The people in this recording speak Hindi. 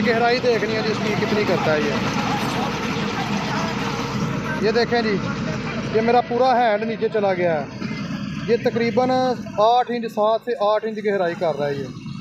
गहराई देखनी है जी इसकी कितनी करता है ये देखें जी, ये मेरा पूरा हैंड नीचे चला गया है। ये तकरीबन 8 इंच 7 से 8 इंच गहराई कर रहा है ये।